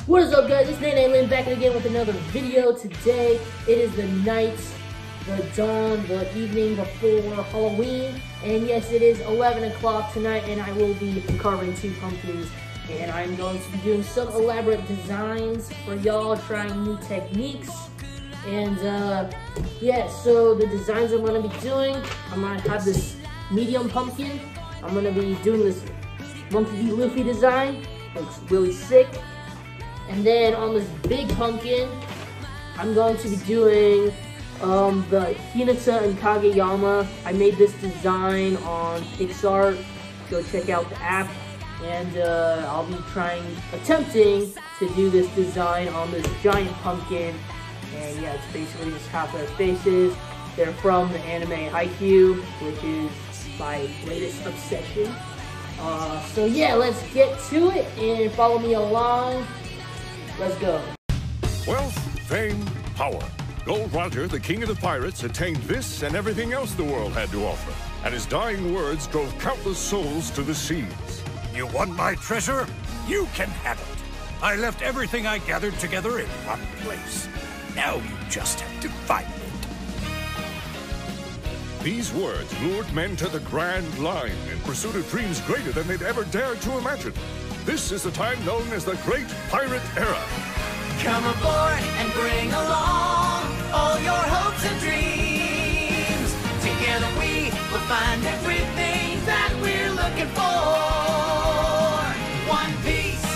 What is up, guys? It's Ling back again with another video. Today, it is the night, the dawn, the evening before Halloween. And yes, it is 11 o'clock tonight, and I will be carving 2 pumpkins. And I'm going to be doing some elaborate designs for y'all, trying new techniques. And yeah, so the designs I'm going to be doing, I'm going to have this medium pumpkin. I'm going to be doing this Monkey D. Luffy design. Looks really sick. And then on this big pumpkin, I'm going to be doing the Hinata and Kageyama. I made this design on Pixar. Go check out the app. And I'll be attempting to do this design on this giant pumpkin. And yeah, it's basically just half their faces. They're from the anime Haikyu, which is my latest obsession. So yeah, let's get to it and follow me along. Let's go. Wealth, fame, power. Gold Roger, the king of the pirates, attained this and everything else the world had to offer. And his dying words drove countless souls to the seas. You want my treasure? You can have it. I left everything I gathered together in one place. Now you just have to find it. These words lured men to the Grand Line in pursuit of dreams greater than they'd ever dared to imagine. This is the time known as the Great Pirate Era. Come aboard and bring along all your hopes and dreams. Together we will find everything that we're looking for. One Piece.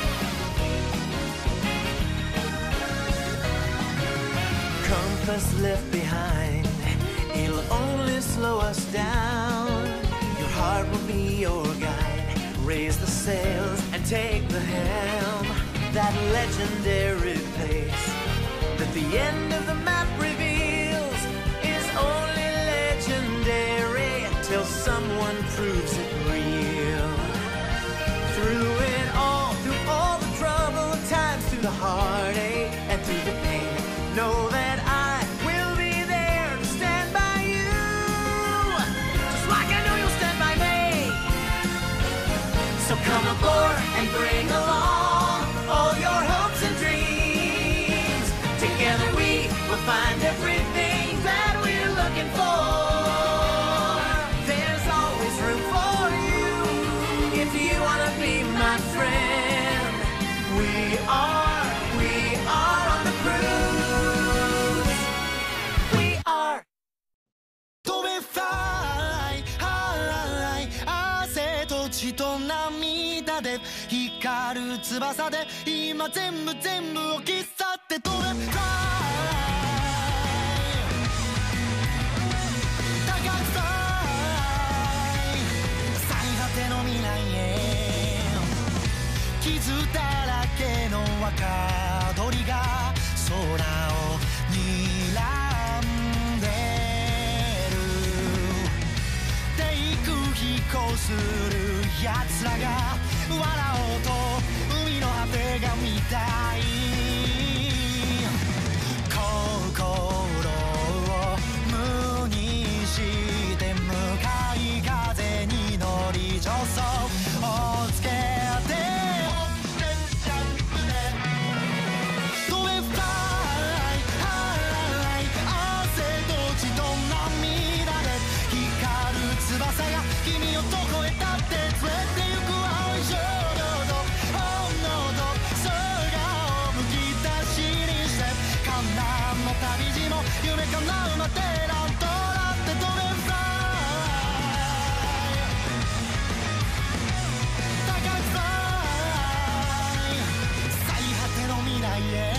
Compass left behind, it'll only slow us down. Your heart will be your guide. Raise the sails and take the helm. That legendary place that the end of the map reveals is only legendary until someone proves it real. Through all the trouble times, through the heartache and through the pain, know that I will be there to stand by you, just like I know you'll stand by me. So come aboard and bring along all your hopes and dreams. Together we will find everything that we're looking for. There's always room for you if you want to be my friend. We are on the cruise. We are. 飛べfly high 汗と血と涙で光る翼で今全部を切っ去って飛べfly 高くfly 最果ての未来へ傷だらけの若鳥が空を睨んでる低空飛行する奴らが笑おうと海の果てが見たい心を無にして向かい風に乗り助走をつけて飛べfly high 汗と血と涙で光る翼が君をどこへだって連れて行く青い少女と炎と空をむき出しにして観覧の旅路も夢叶うまでなんとなって飛べfly 高くfly 最果ての未来へ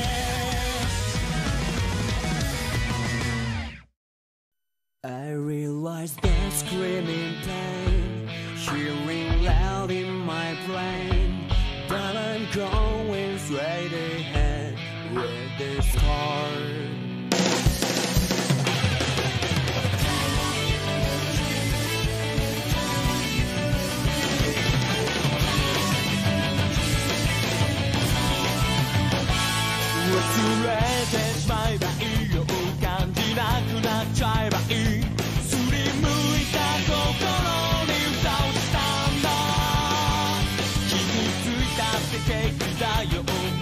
I realize that screaming pain, hearing loud in my brain, but I'm going straight ahead with this heart.忘れてしまえばいいよ感じなくなっちゃえばいいすりむいた心に歌をしたんだ傷ついたって結局だよ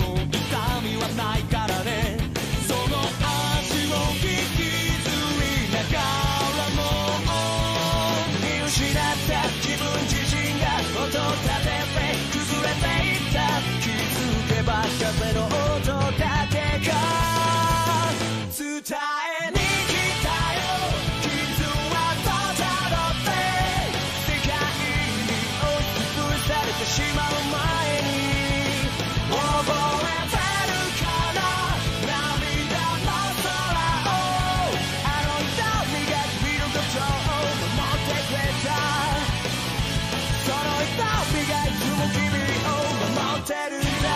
風の音だけが伝えに来たよ。傷跡たどって世界に押しつぶされてしまう前に覚えてるかな、涙の空をあの瞳が君のことを守ってくれた。その瞳がいつも君を守ってるんだ。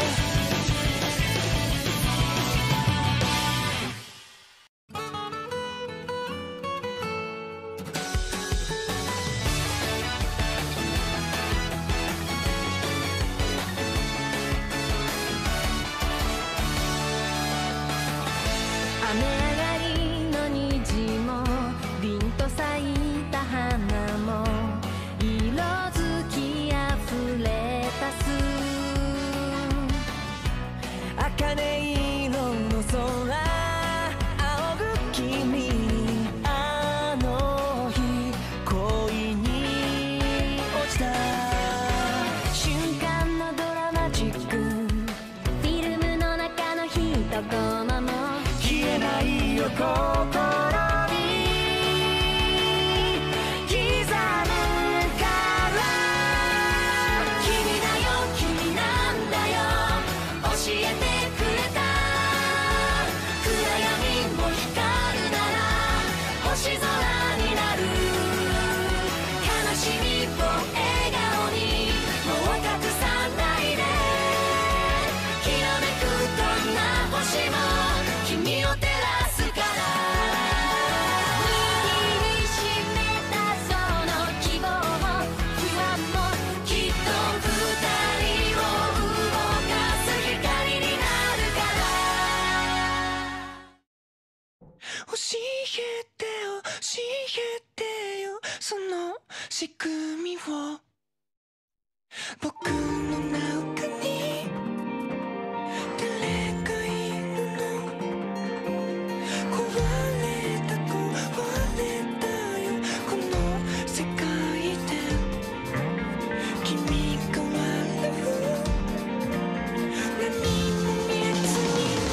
雨上がりの虹も凛と咲いた花も色づきあふれたす。 茜色の空仰ぐ君、あの日恋に落ちた。 瞬間のドラマチック、フィルムの中の一コマも消えないよ心に刻むから君だよ君なんだよ教えてくれた。暗闇も光るなら星空になる。悲しみを笑顔にもう隠さないで。きらめくどんな星も君を照らすから。握りしめたその希望も不安もきっと二人を動かす光になるから。 教えて教えてよその仕組みを。僕の中に誰がいるの。壊れたよこの世界で。君が笑う何も見えずに。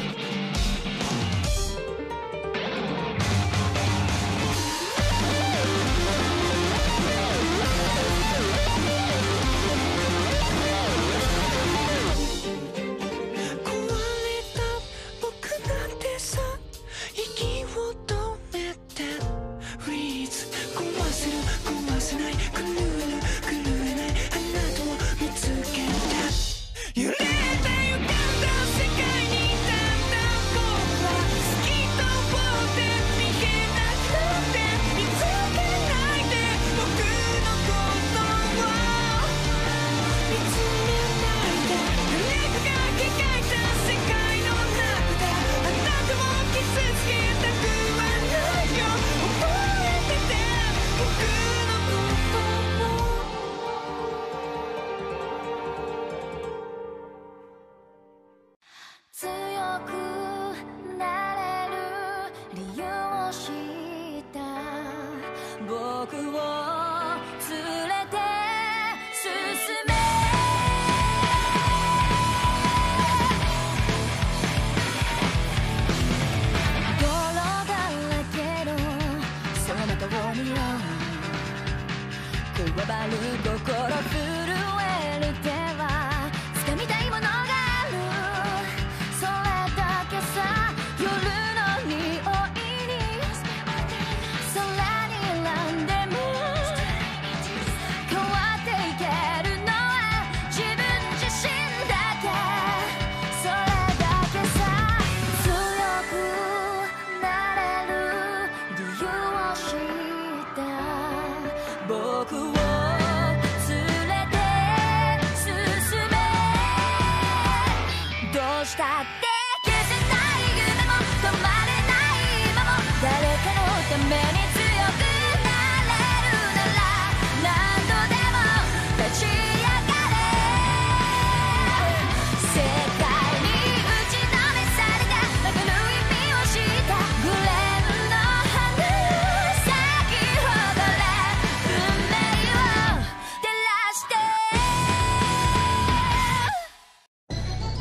壊れた僕なんてさ、息を止めてフリーズ。壊せる壊せない狂える狂えないあなたを見つけた。揺れた歪んだ世界にだんだん僕は透き通って逃げなくて見つけないで僕のことを見つめないで。誰かが描いた世界の中であなたを傷つけたくはないよ。覚えてて僕のことを。 強くなれる理由を知った僕を連れて進め。泥だらけのその中を見よう。こわばる心震える手は掴みたいものがある。それだけさ夜の匂いに空に選んでも変わっていけるのは自分自身だけ。それだけさ強くなれる理由を知った僕を連れて進め。どうしたって消せない夢も止まれない今も誰かのために強くなれるなら何度でも立ち上がれ。世界に打ちのめされた中の意味を知ったグレンの花咲き誇れ運命を照らして。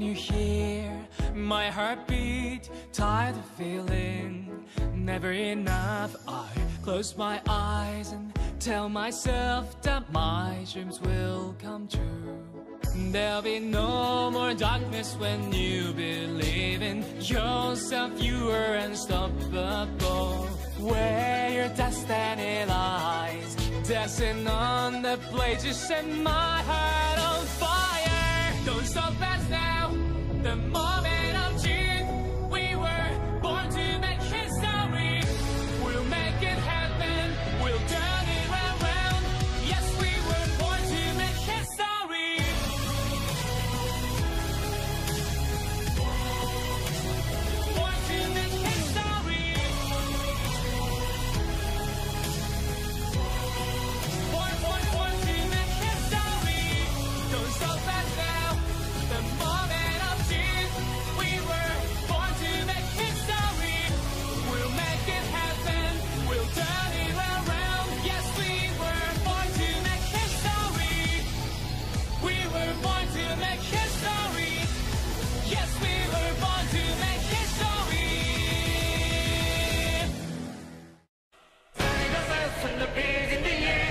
you hear my heartbeat? Tired of feeling never enough. I close my eyes and tell myself that my dreams will come true. There'll be no more darkness when you believe in yourself. You are unstoppable. Where your destiny lies, dancing on the blade, you set my heart on fire. Don't stop us now, the moment of truth. We were born to make history. We'll make it happen, we'll turn it around. Yes, we were born to make history. Born to make history. Born to make history. Don't stop us now, the moment of truth. We were born to make history. We'll make it happen, we'll turn it around. Yes, we were born to make history. We were born to make history. Yes, we were born to make history. And the pig in the air.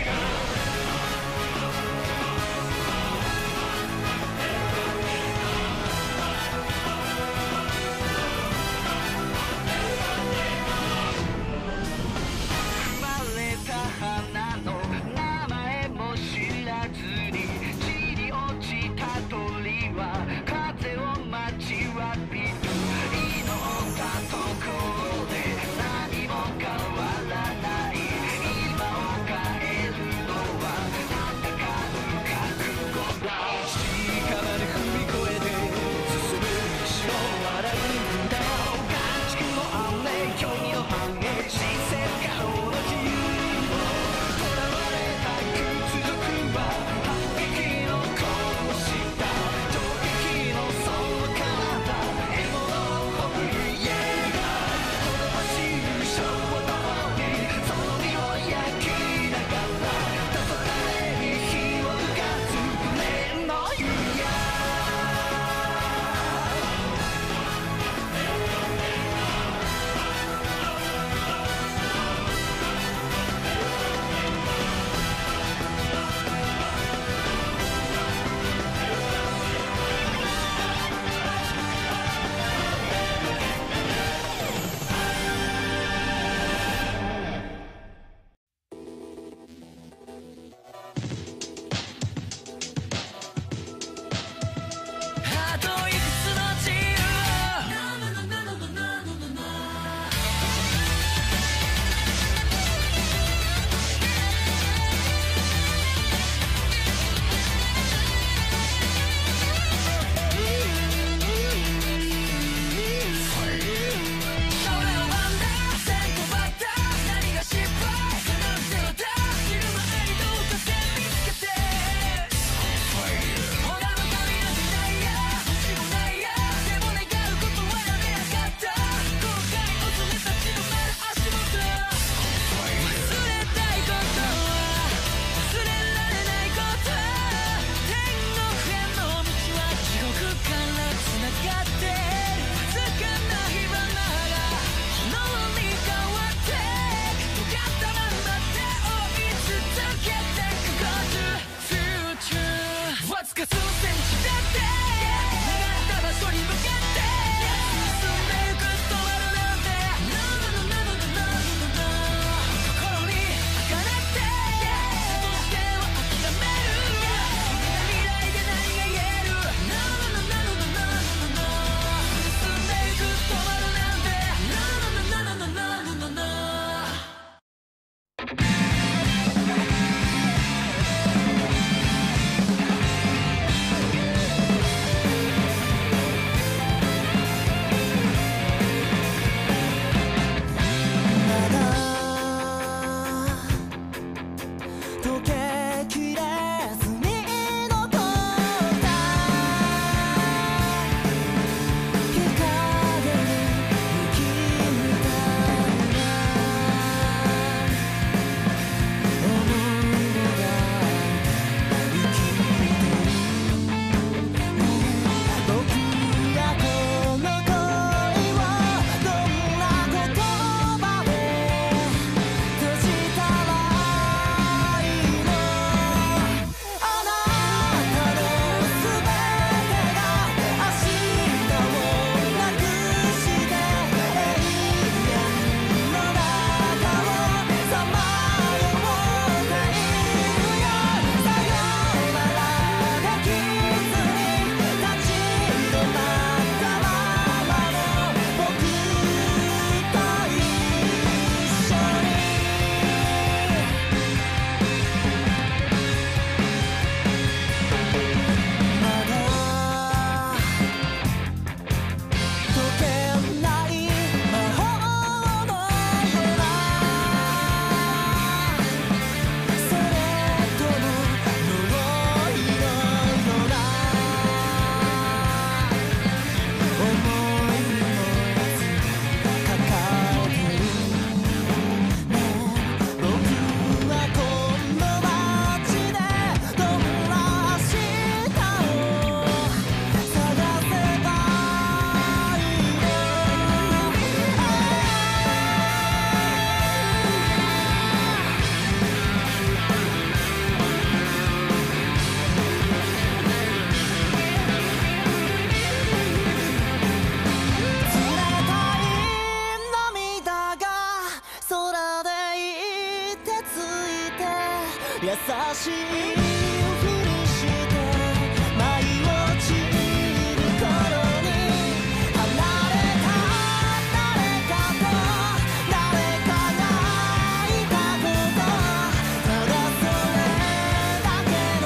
優しいふりして舞い落ちる頃に離れた誰かと誰かがいたことただそれだけの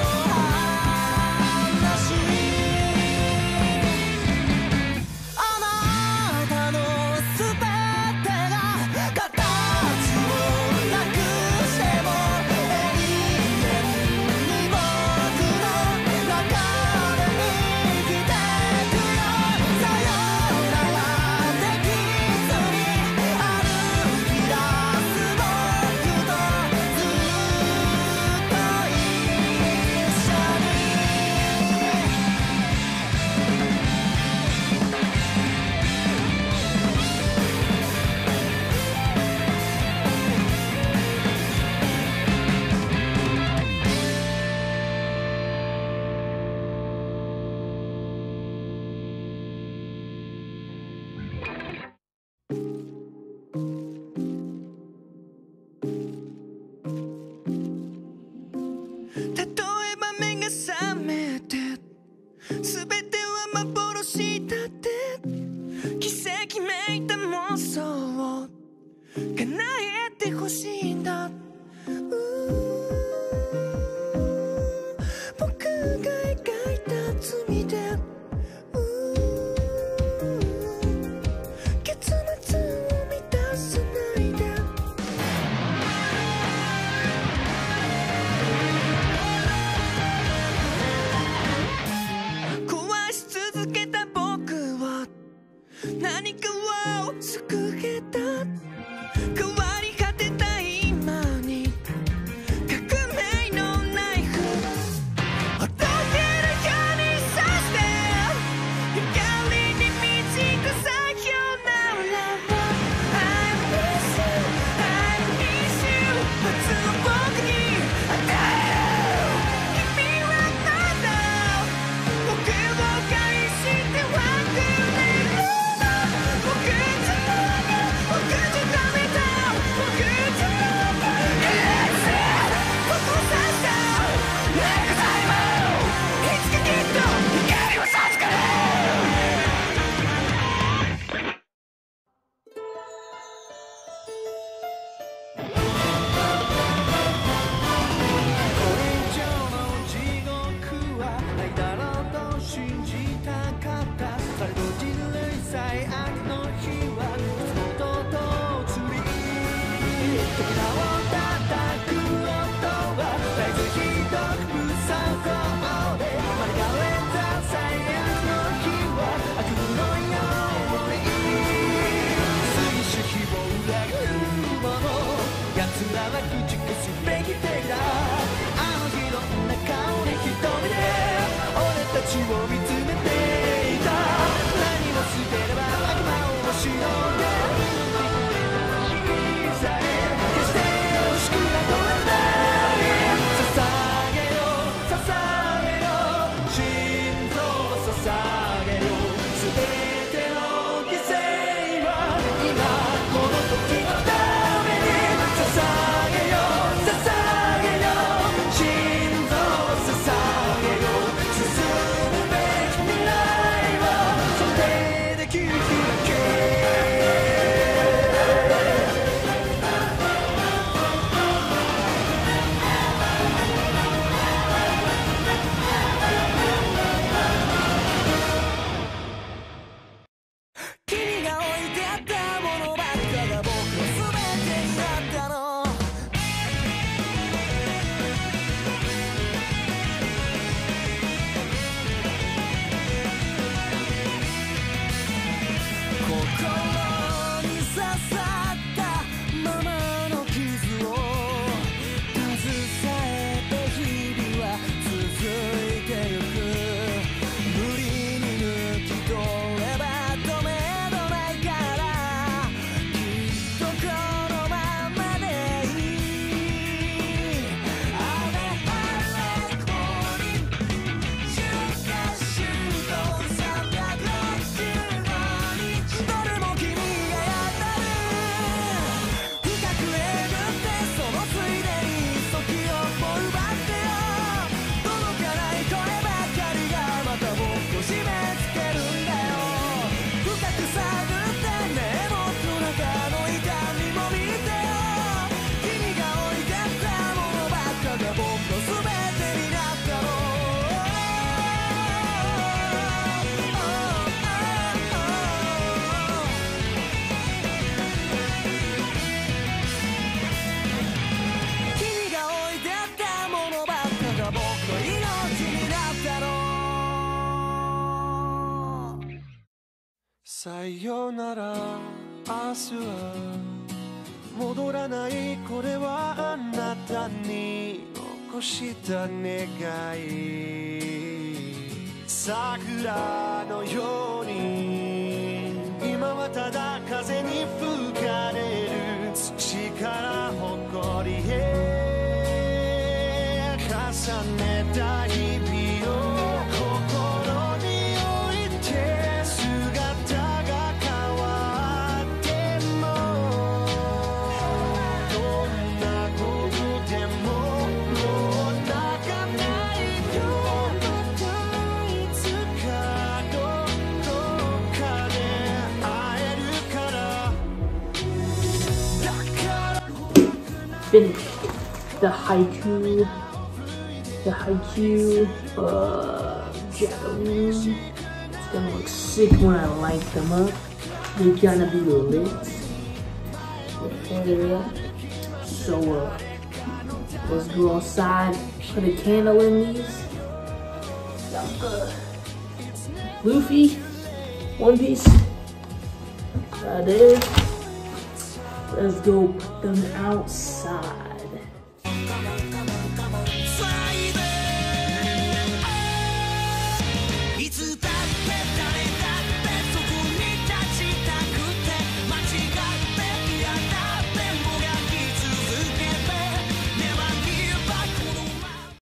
話あなたの全てが形をなくしても永遠に僕の中で生きてくよさよならできずに歩き出す僕とずっと一緒に例えば目が覚めて全ては幻だって奇跡めいた妄想を叶えてほしいんだ僕が描いた罪で結末を満たさないで壊し続けた僕は何かを救えた変わり果てた今に革命のナイフほどけるように刺して光に満ちた最強ならば I miss you I miss you 夏を僕に与える君はまだ僕を返してはくれる僕じゃダメだ僕じゃここさしたネクタイもいつかきっと光を差すからこれ以上の地獄はないだろうと信じたかったされど人類最悪の日はいつもとと移り扉を叩く音は絶えずひどく無作法で免れた最悪の日は悪夢のように水主非を裏切るもの奴らは駆逐すべき敵だあの日どんな顔で瞳で俺たちを見つめていた何を捨てれば悪魔をしのげ小さい決して惜しくは取れない捧げよ捧げよ心臓を捧げよ全ての犠牲は今この時のために捧げよ捧げよさよなら明日は戻らないこれはあなたに残した願い桜のように今はただ風に吹かれる土から誇りへ重ねた日々を心に置いて姿が変わってもどんなことでももう泣かないよまたいつかどこかで会えるからだから Finished the Haikyu Japanese. It's gonna look sick when I light them up. They're gonna be lit. Yeah. So let's go outside, put a candle in these. Got Luffy, One Piece, right there. Let's go put them outside.